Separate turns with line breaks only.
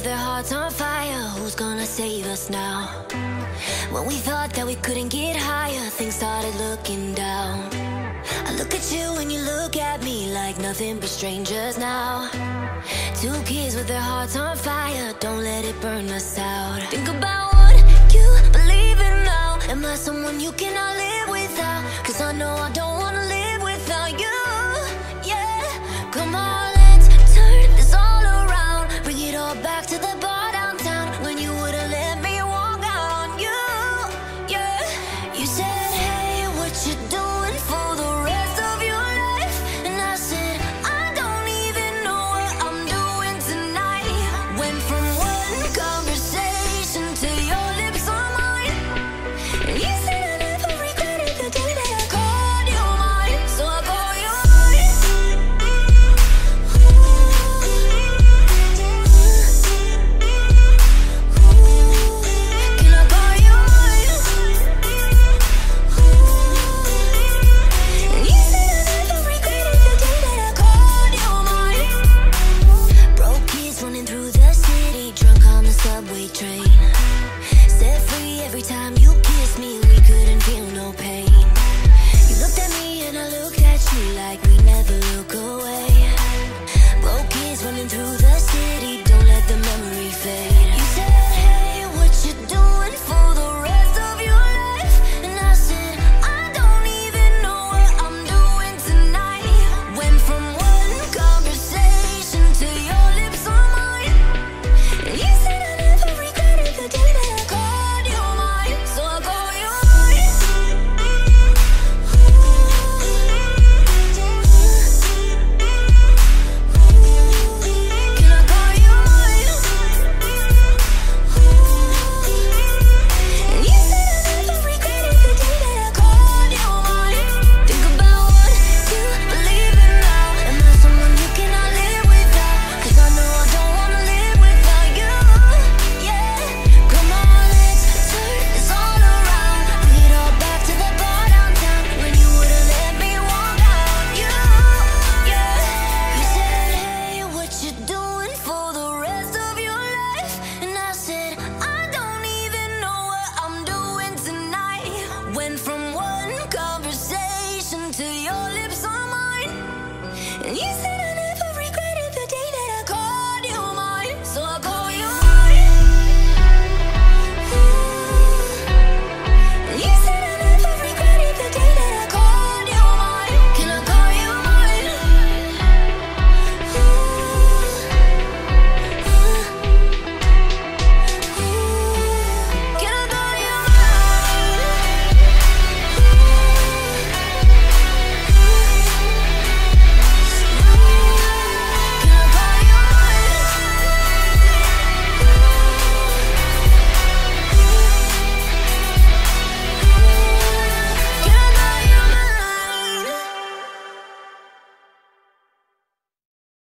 with their hearts on fire. Who's gonna save us now? When we thought that we couldn't get higher, things started looking down. I look at you and you look at me like nothing but strangers now. Two kids with their hearts on fire, don't let it burn us out. Think about what you believe in now. Am I someone you cannot live without? 'Cause I know